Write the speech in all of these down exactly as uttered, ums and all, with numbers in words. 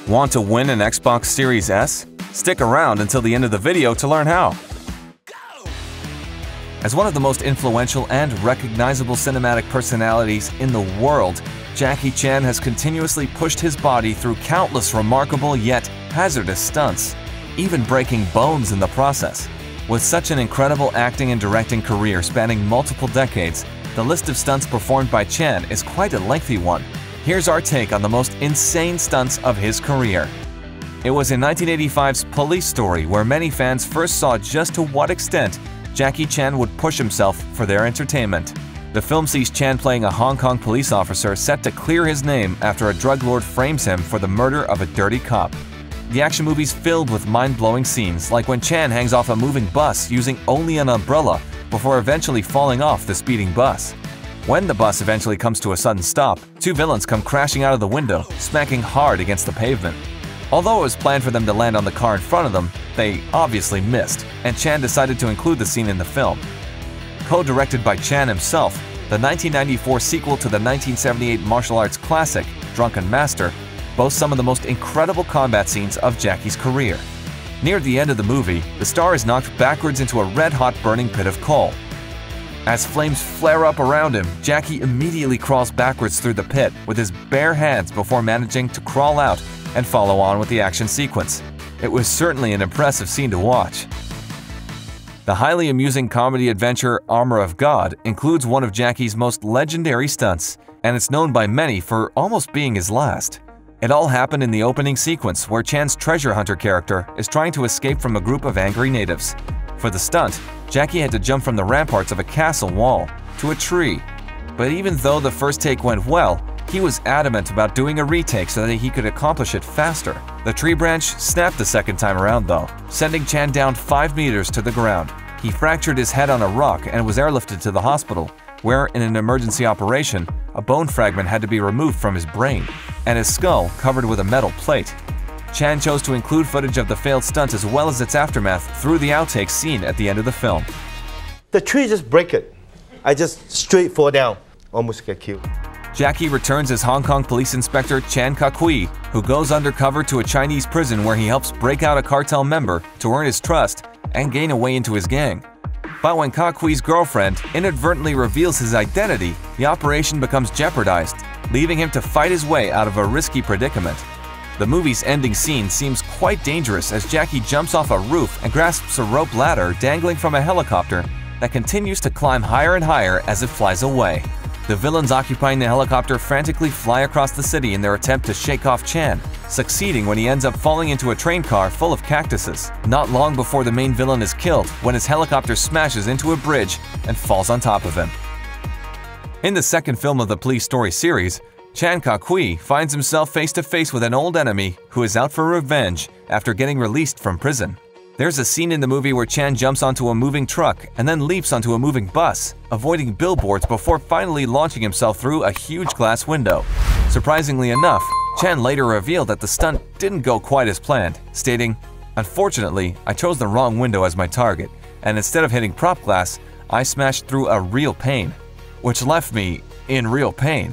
Want to win an Xbox Series S? Stick around until the end of the video to learn how. As one of the most influential and recognizable cinematic personalities in the world, Jackie Chan has continuously pushed his body through countless remarkable yet hazardous stunts, even breaking bones in the process. With such an incredible acting and directing career spanning multiple decades, the list of stunts performed by Chan is quite a lengthy one. Here's our take on the most insane stunts of his career. It was in nineteen eighty-five's Police Story where many fans first saw just to what extent Jackie Chan would push himself for their entertainment. The film sees Chan playing a Hong Kong police officer set to clear his name after a drug lord frames him for the murder of a dirty cop. The action movie's filled with mind-blowing scenes, like when Chan hangs off a moving bus using only an umbrella before eventually falling off the speeding bus. When the bus eventually comes to a sudden stop, two villains come crashing out of the window, smacking hard against the pavement. Although it was planned for them to land on the car in front of them, they obviously missed, and Chan decided to include the scene in the film. Co-directed by Chan himself, the nineteen ninety-four sequel to the nineteen seventy-eight martial arts classic, Drunken Master, boasts some of the most incredible combat scenes of Jackie's career. Near the end of the movie, the star is knocked backwards into a red-hot burning pit of coal. As flames flare up around him, Jackie immediately crawls backwards through the pit with his bare hands before managing to crawl out and follow on with the action sequence. It was certainly an impressive scene to watch. The highly amusing comedy adventure Armor of God includes one of Jackie's most legendary stunts, and it's known by many for almost being his last. It all happened in the opening sequence where Chan's treasure hunter character is trying to escape from a group of angry natives. For the stunt, Jackie had to jump from the ramparts of a castle wall to a tree. But even though the first take went well, he was adamant about doing a retake so that he could accomplish it faster. The tree branch snapped the second time around though, sending Chan down five meters to the ground. He fractured his head on a rock and was airlifted to the hospital, where in an emergency operation, a bone fragment had to be removed from his brain, and his skull covered with a metal plate. Chan chose to include footage of the failed stunt as well as its aftermath through the outtakes seen at the end of the film. The tree just break it. I just straight fall down, almost get killed. Jackie returns as Hong Kong police inspector Chan Ka-kui, who goes undercover to a Chinese prison where he helps break out a cartel member to earn his trust and gain a way into his gang. But when Ka-kui's girlfriend inadvertently reveals his identity, the operation becomes jeopardized, leaving him to fight his way out of a risky predicament. The movie's ending scene seems quite dangerous as Jackie jumps off a roof and grasps a rope ladder dangling from a helicopter that continues to climb higher and higher as it flies away. The villains occupying the helicopter frantically fly across the city in their attempt to shake off Chan, succeeding when he ends up falling into a train car full of cactuses, not long before the main villain is killed when his helicopter smashes into a bridge and falls on top of him. In the second film of the Police Story series, Chan Ka-kui finds himself face to face with an old enemy who is out for revenge after getting released from prison. There's a scene in the movie where Chan jumps onto a moving truck and then leaps onto a moving bus, avoiding billboards before finally launching himself through a huge glass window. Surprisingly enough, Chan later revealed that the stunt didn't go quite as planned, stating, "Unfortunately, I chose the wrong window as my target, and instead of hitting prop glass, I smashed through a real pane, which left me in real pain."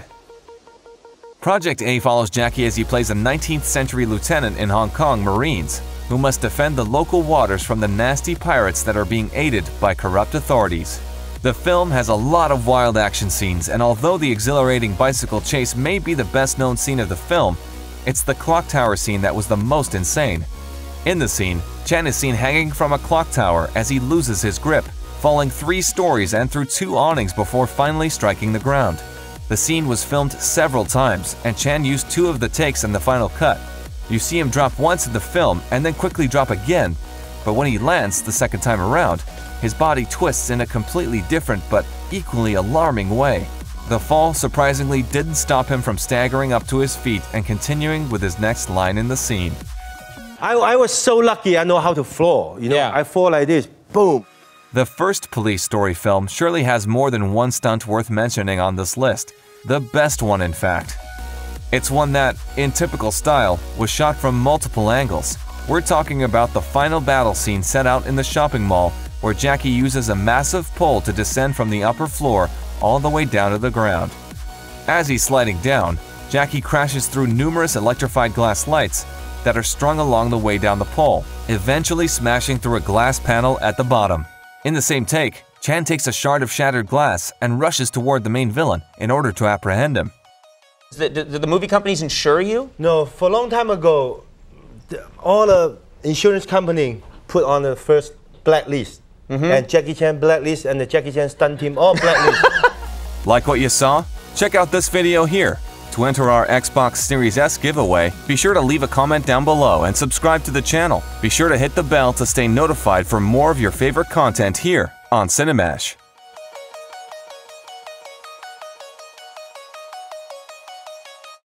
Project A follows Jackie as he plays a nineteenth century lieutenant in Hong Kong Marines, who must defend the local waters from the nasty pirates that are being aided by corrupt authorities. The film has a lot of wild action scenes, and although the exhilarating bicycle chase may be the best-known scene of the film, it's the clock tower scene that was the most insane. In the scene, Chan is seen hanging from a clock tower as he loses his grip, falling three stories and through two awnings before finally striking the ground. The scene was filmed several times, and Chan used two of the takes in the final cut. You see him drop once in the film and then quickly drop again, but when he lands the second time around, his body twists in a completely different but equally alarming way. The fall surprisingly didn't stop him from staggering up to his feet and continuing with his next line in the scene. I, I was so lucky I know how to fall, you know, Yeah. I fall like this, boom. The first Police Story film surely has more than one stunt worth mentioning on this list, the best one in fact. It's one that, in typical style, was shot from multiple angles. We're talking about the final battle scene set out in the shopping mall, where Jackie uses a massive pole to descend from the upper floor all the way down to the ground. As he's sliding down, Jackie crashes through numerous electrified glass lights, that are strung along the way down the pole, eventually smashing through a glass panel at the bottom. In the same take, Chan takes a shard of shattered glass and rushes toward the main villain in order to apprehend him. Did the, the, the movie companies insure you? No, for a long time ago, the, all the insurance company put on the first blacklist. Mm-hmm. And Jackie Chan blacklist and the Jackie Chan stunt team all blacklist. Like what you saw? Check out this video here. To enter our Xbox Series S giveaway, be sure to leave a comment down below and subscribe to the channel. Be sure to hit the bell to stay notified for more of your favorite content here on Cinemash.